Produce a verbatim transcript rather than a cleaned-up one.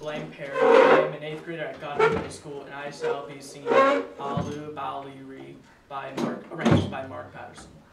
Blaine Perry. I am an eighth grader at Godwin Middle School, and I shall be singing Alu Bali Re by Mark, arranged by Mark Patterson.